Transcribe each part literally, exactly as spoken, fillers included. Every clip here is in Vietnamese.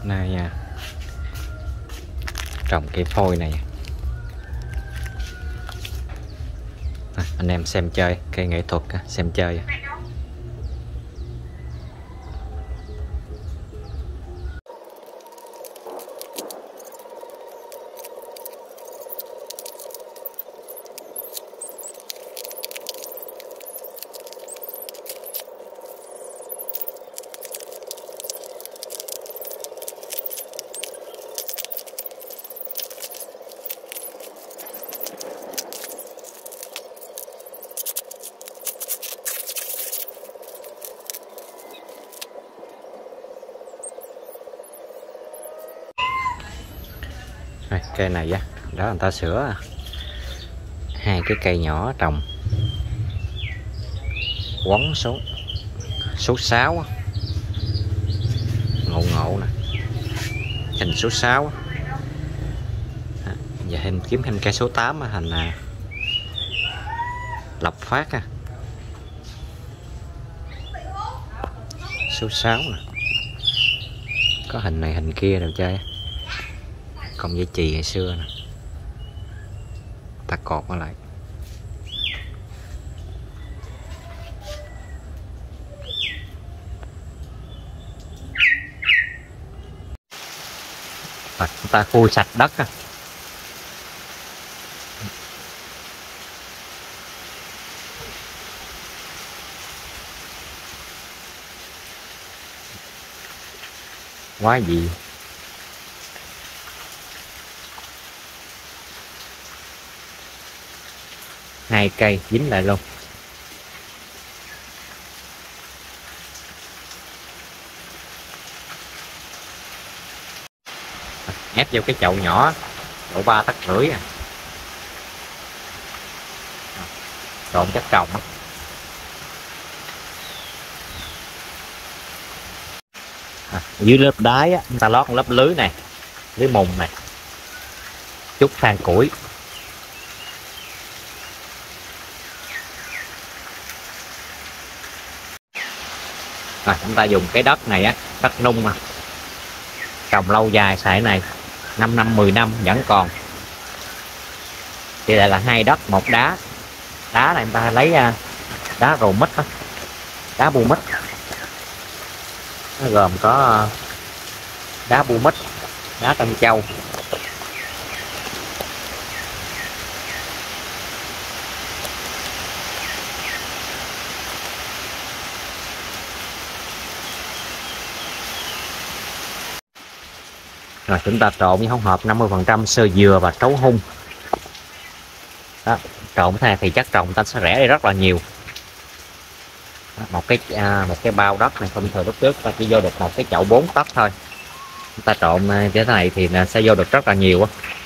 Này à, trồng cây phôi này à, anh em xem chơi cây nghệ thuật xem chơi. Đây, cây này á, đó người ta sửa hai cái cây nhỏ trồng quấn số số sáu, ngộ ngộ nè, hình số sáu à, và hình kiếm hình cây số tám hình là lập phát à. Số sáu nè, có hình này hình kia đâu chơi, còn dây chì ngày xưa nè, ta cột nó lại. Rồi, ta khui sạch đất á. Quá gì hai cây dính lại luôn. Ép vô cái chậu nhỏ độ ba tấc rưỡi à, trộn chất trồng á. À, dưới lớp đáy á, chúng ta lót một lớp lưới này, lưới mùng này, chút than củi. À, chúng ta dùng cái đất này á, đất nung mà trồng lâu dài xài này năm năm mười năm vẫn còn. Thì lại là hai đất một đá. Đá này chúng ta lấy đá rồ mít đó, đá bu mít, nó gồm có đá bu mít, đá Tân Châu, rồi chúng ta trộn với hỗn hợp năm mươi phần trăm sơ dừa và trấu hung đó, trộn thế thì chất trồng ta sẽ rẻ đi rất là nhiều. Đó, một cái à, một cái bao đất này không thường lúc trước ta chỉ vô được một cái chậu bốn tấc thôi, chúng ta trộn như thế này thì sẽ vô được rất là nhiều,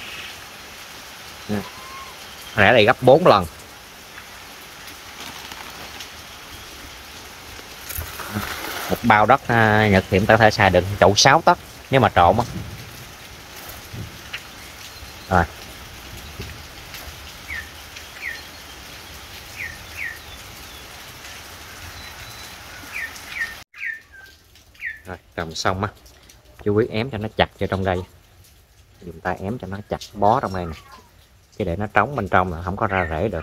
rẻ đi gấp bốn lần. Một bao đất Nhật thì chúng ta có thể xài được chậu sáu tấc nếu mà trộn. Rồi. Rồi, trồng xong á, chú ý ém cho nó chặt cho trong đây. Dùng tay ém cho nó chặt bó trong đây nè. Chứ để nó trống bên trong là không có ra rễ được.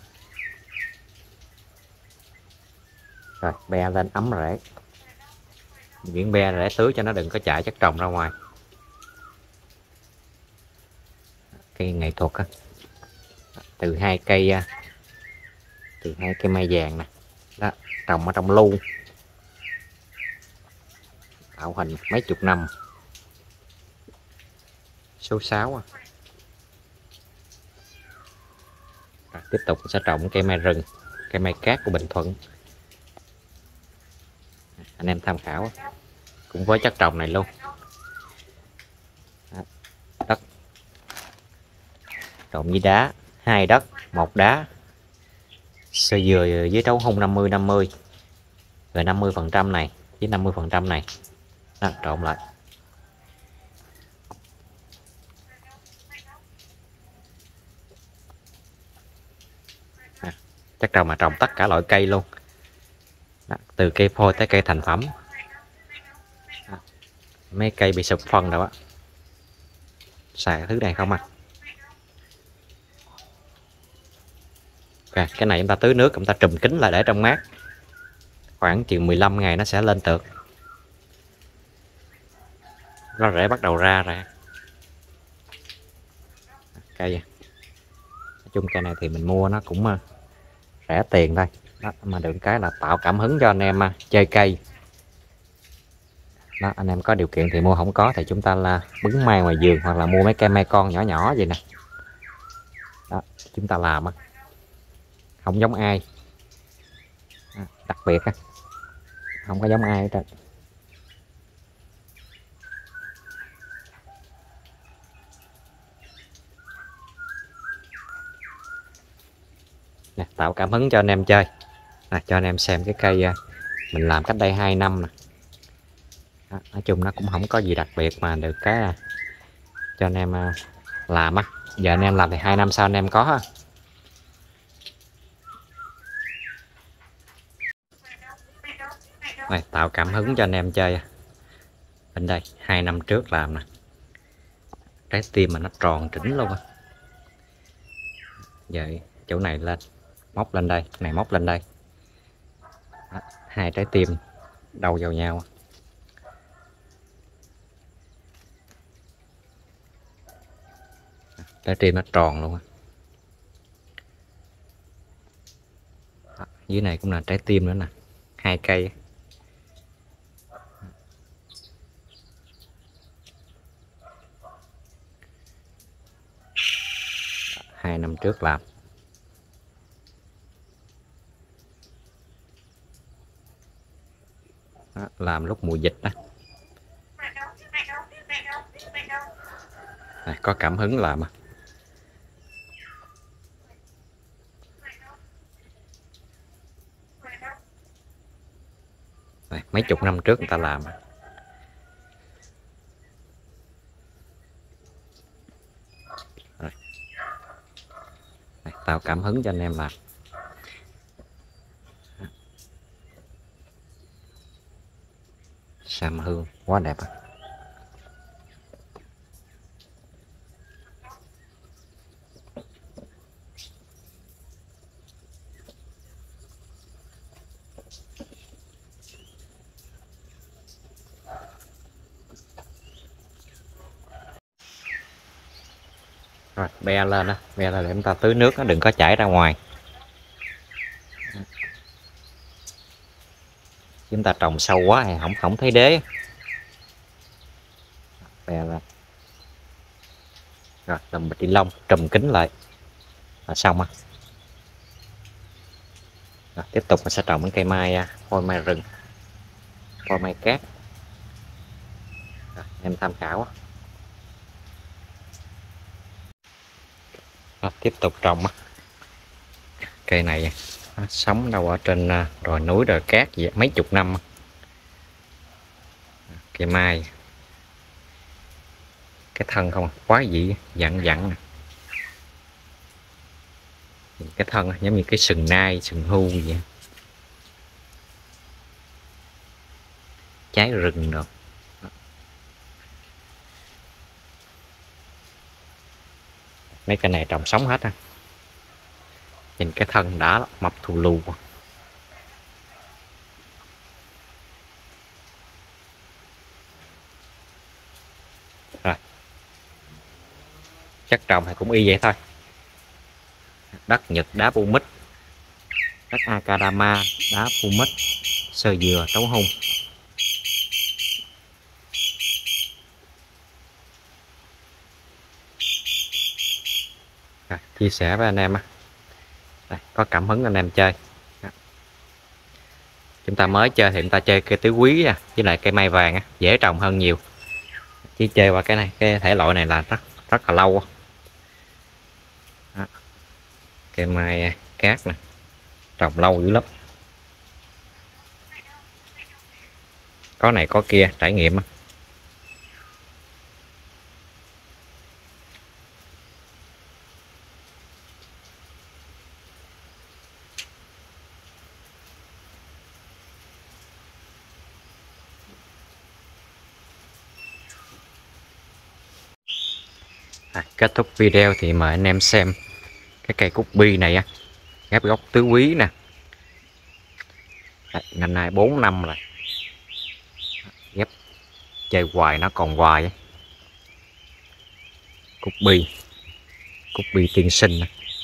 Rồi, be lên ấm rễ. Chuyển be rễ tưới cho nó đừng có chạy chất trồng ra ngoài. Cây nghệ thuật á, từ hai cây từ hai cây mai vàng nè, đó trồng ở trong lu, tạo hình mấy chục năm. Số sáu à. Rồi, tiếp tục sẽ trồng cây mai rừng, cây mai cát của Bình Thuận, anh em tham khảo cũng với chất trồng này luôn. Đất trộn với đá, hai đất một đá, sơ dừa với trấu hung năm mươi năm mươi, rồi năm mươi phần trăm này với năm mươi phần trăm này đó, trộn lại. À, chắc trồng mà trồng tất cả loại cây luôn đó, từ cây phôi tới cây thành phẩm. À, mấy cây bị sụp phân đâu á, xài thứ này không à. Ok, cái này chúng ta tưới nước, chúng ta trùm kính lại để trong mát, khoảng chừng mười lăm ngày nó sẽ lên tược, nó rễ bắt đầu ra ra cây. Nói chung cây này thì mình mua nó cũng rẻ tiền thôi đó, mà được cái là tạo cảm hứng cho anh em chơi cây đó. Anh em có điều kiện thì mua, không có thì chúng ta là bứng mai ngoài vườn, hoặc là mua mấy cây mai con nhỏ nhỏ vậy nè đó, chúng ta làm không giống ai, đặc biệt không có giống ai hết trơn. Nè, tạo cảm hứng cho anh em chơi nè, cho anh em xem cái cây mình làm cách đây hai năm nè đó, nói chung nó cũng không có gì đặc biệt, mà được cái cho anh em làm á, giờ anh em làm thì hai năm sau anh em có. Này, tạo cảm hứng cho anh em chơi. Bên đây hai năm trước làm nè, trái tim mà nó tròn chỉnh luôn á. Vậy chỗ này lên, móc lên đây, này móc lên đây đó, hai trái tim đầu vào nhau, trái tim nó tròn luôn á. Dưới này cũng là trái tim nữa nè, hai cây. Hai năm trước làm đó, làm lúc mùa dịch đó. Này, có cảm hứng làm à. Này, mấy chục năm trước người ta làm. Rồi. Này, tạo cảm hứng cho anh em làm. Sam hương quá đẹp à. Rồi be lên đó, be lên để chúng ta tưới nước, nó đừng có chảy ra ngoài. Chúng ta trồng sâu quá thì không không thấy đế. Be lên. Rồi làm bịch ni lông trùm kính lại là xong á. Rồi, tiếp tục mình sẽ trồng những cây mai, phôi mai rừng, phôi mai cát. Rồi, em tham khảo. Rồi, tiếp tục trồng cây này nó sống đâu ở trên đồi núi đồi cát gì mấy chục năm. Cây mai cái thân không quá dị dặn dặn, cái thân giống như cái sừng nai sừng hưu vậy, trái rừng rồi. Mấy cái này trồng sống hết á, nhìn cái thân đã mập thù lù. Rồi chắc trồng thì cũng y vậy thôi. Đất Nhật đá pumic, đất Akadama đá pumic, sơ dừa tấu hung. Rồi, chia sẻ với anh em á, có cảm hứng anh em chơi. Chúng ta mới chơi thì chúng ta chơi cây tứ quý à, với lại cây mai vàng á, dễ trồng hơn nhiều. Chỉ chơi qua cái này, cái thể loại này là rất rất là lâu. Đó. Cây mai cát nè, trồng lâu dữ lắm. Có này có kia, trải nghiệm á. À, kết thúc video thì mời anh em xem cái cây cúc bi này á, ghép gốc tứ quý nè. Đấy, năm nay bốn năm rồi, ghép chơi hoài nó còn hoài ấy. Cúc bi, cúc bi tiên sinh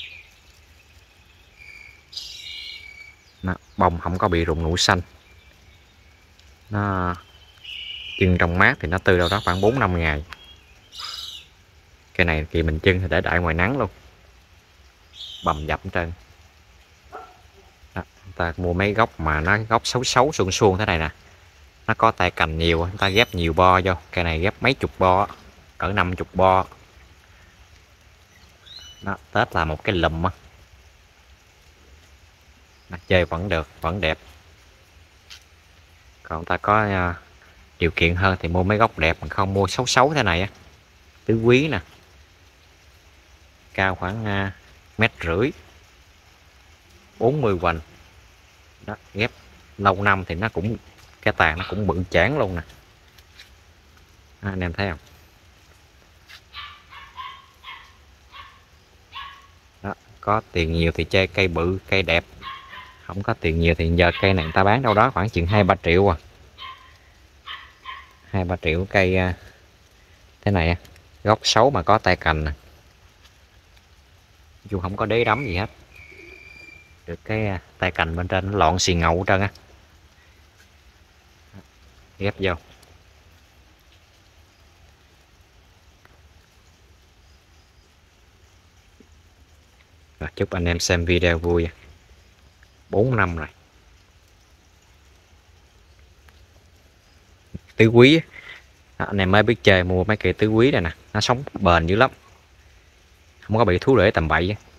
nó, bông không có bị rụng nụ xanh, nó chưng trong mát thì nó tươi đâu đó khoảng bốn năm ngày. Cái này thì mình chưng thì để đại ngoài nắng luôn, bầm dập hết trơn. Đó, ta mua mấy gốc mà nó gốc xấu xấu suông suông thế này nè, nó có tay cành nhiều, người ta ghép nhiều bo vô. Cây này ghép mấy chục bo, cỡ năm chục bo. Đó, Tết là một cái lùm á, chơi vẫn được, vẫn đẹp. Còn ta có uh, điều kiện hơn thì mua mấy gốc đẹp, mà không mua xấu xấu thế này á. Tứ quý nè, cao khoảng uh, mét rưỡi, bốn mươi hoành. Đó, ghép lâu năm thì nó cũng, cái tàn nó cũng bự chán luôn nè. À, anh em thấy không? Đó, có tiền nhiều thì chơi cây bự, cây đẹp. Không có tiền nhiều thì giờ cây này người ta bán đâu đó khoảng chừng hai ba triệu à. Hai ba triệu cây thế này, gốc xấu mà có tay cành nè. Dù không có đế đấm gì hết, được cái tay cành bên trên nó lọn xì ngầu hết trơn á. Ghép vô. Rồi, chúc anh em xem video vui. Bốn năm rồi. Tứ quý đó, anh em mới biết chơi mua mấy cây tứ quý này nè, nó sống bền dữ lắm, không có bị thú rễ tầm bậy.